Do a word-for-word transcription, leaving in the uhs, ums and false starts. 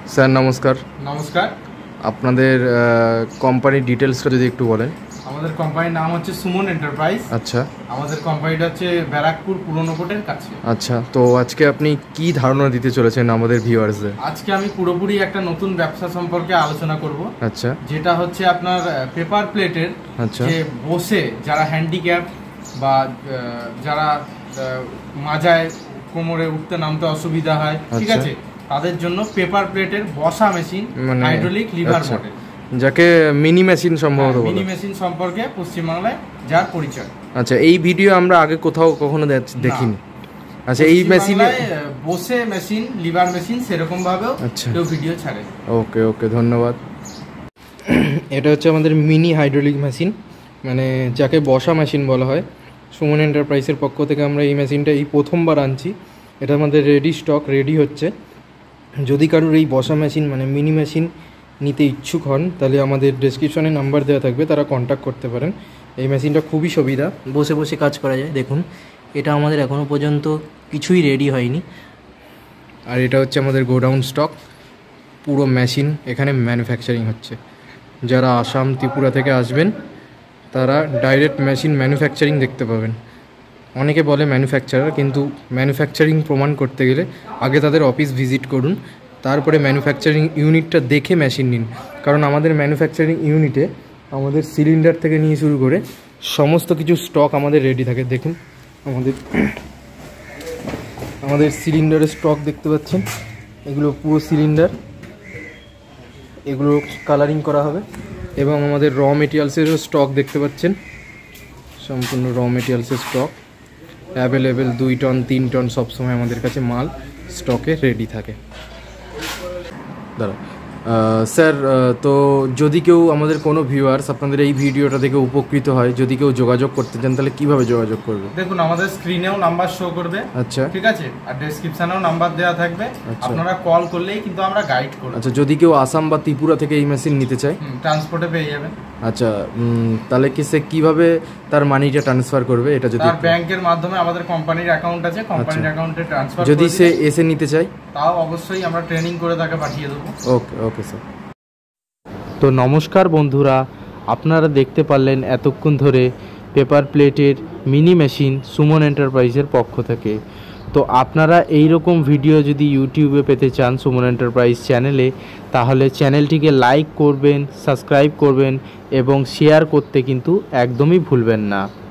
Sir নমস্কার। নমস্কার। আপনাদের কোম্পানির ডিটেলসটা যদি একটু বলেন। আমাদের কোম্পানির নাম হচ্ছে সুমন এন্টারপ্রাইজ। আচ্ছা। আমাদের কোম্পানিটা হচ্ছে ব্যারাকপুর পুরনো কোটের কাছে। আচ্ছা, তো আজকে আপনি কি ধারণা দিতে চলেছেন আমাদের ভিউয়ার্সদের? আজকে আমি পুরোপুরি একটা নতুন ব্যবসা সম্পর্কে আলোচনা করব। আচ্ছা। যেটা হচ্ছে আপনার পেপার প্লেটের। আচ্ছা। যে বসে যারা হ্যান্ডিক্যাপ বা যারা মাজায় কোমরে উঠতে নামতে অসুবিধা হয়, ঠিক আছে, তাদের জন্য পেপার প্লেটের বসা মেশিন, হাইড্রোলিক লিভার মডেল, যাকে মিনি মেশিন সম্ভবত বলে। মিনি মেশিন সম্পর্কে পশ্চিমবাংলায় যার পরিচয়। আচ্ছা, এই ভিডিও আমরা আগে কোথাও কখনো দেখিনি। আচ্ছা, এই মেশিনে বসে মেশিন, লিভার মেশিন সেরকম ভাবেও কেউ ভিডিও ছাড়ে। ওকে ওকে, ধন্যবাদ। এটা হচ্ছে আমাদের মিনি হাইড্রোলিক মেশিন, মানে যাকে বসা মেশিন বলা হয়। সুমন এন্টারপ্রাইজের পক্ষ থেকে আমরা এই মেশিনটা এই প্রথমবার আনছি। এটা আমাদের রেডি স্টক, রেডি হচ্ছে। যদি কারোর এই বসা মেশিন মানে মিনি মেশিন নিতে ইচ্ছুক হন, তাহলে আমাদের ডেসক্রিপশনে নাম্বার দেওয়া থাকবে, তারা কন্ট্যাক্ট করতে পারেন। এই মেশিনটা খুবই সুবিধা, বসে বসে কাজ করা যায়। দেখুন, এটা আমাদের এখনও পর্যন্ত কিছুই রেডি হয়নি। আর এটা হচ্ছে আমাদের গোডাউন স্টক। পুরো মেশিন এখানে ম্যানুফ্যাকচারিং হচ্ছে। যারা আসাম ত্রিপুরা থেকে আসবেন তারা ডাইরেক্ট মেশিন ম্যানুফ্যাকচারিং দেখতে পাবেন। অনেকে বলে ম্যানুফ্যাকচারার, কিন্তু ম্যানুফ্যাকচারিং প্রমাণ করতে গেলে আগে তাদের অফিস ভিজিট করুন, তারপরে ম্যানুফ্যাকচারিং ইউনিটটা দেখে মেশিন নিন। কারণ আমাদের ম্যানুফ্যাকচারিং ইউনিটে আমাদের সিলিন্ডার থেকে নিয়ে শুরু করে সমস্ত কিছু স্টক আমাদের রেডি থাকে। দেখুন, আমাদের আমাদের সিলিন্ডারের স্টক দেখতে পাচ্ছেন। এগুলো পুরো সিলিন্ডার, এগুলো কালারিং করা হবে। এবং আমাদের র মেটেরিয়ালসেরও স্টক দেখতে পাচ্ছেন, সম্পূর্ণ র মেটেরিয়ালসের স্টক অ্যাভেলেবেল। দুই টন তিন টন সবসময় আমাদের কাছে মাল স্টকে রেডি থাকে। দাঁড়া স্যার, তো যদি কেউ আমাদের কোনো ভিউয়ার্স আপনাদের এই ভিডিওটা দেখে উপকৃত হয়, যদি কেউ যোগাযোগ করতে চান, তাহলে কিভাবে যোগাযোগ করবে? দেখুন, আমাদের স্ক্রিনেও নাম্বার শো করবে। আচ্ছা, ঠিক আছে, আর ডেসক্রিপশনেও নাম্বার দেওয়া থাকবে। আপনারা কল করলেই কিন্তু আমরা গাইড করব। আচ্ছা, যদি কেউ আসাম বা ত্রিপুরা থেকে এই মেশিন নিতে চায়, ট্রান্সপোর্টে পেয়ে যাবেন। আচ্ছা, তাহলে কি সে কিভাবে তার মানিটা ট্রান্সফার করবে? এটা যদি তার ব্যাংকের মাধ্যমে, আমাদের কোম্পানির অ্যাকাউন্ট আছে, কোম্পানির অ্যাকাউন্টে ট্রান্সফার। যদি সে এসে নিতে চায়, তাও অবশ্যই আমরা ট্রেনিং করে তাকে পাঠিয়ে দেবো। Okay okay sir. তো নমস্কার বন্ধুরা, আপনারা দেখতে পারলেন এতক্ষণ ধরে পেপার প্লেটের মিনি মেশিন সুমন এন্টারপ্রাইজের পক্ষ থেকে। তো আপনারা এই রকম ভিডিও যদি ইউটিউবে পেতে চান সুমন এন্টারপ্রাইজ চ্যানেলে, তাহলে চ্যানেলটিকে লাইক করবেন, সাবস্ক্রাইব করবেন এবং শেয়ার করতে কিন্তু একদমই ভুলবেন না।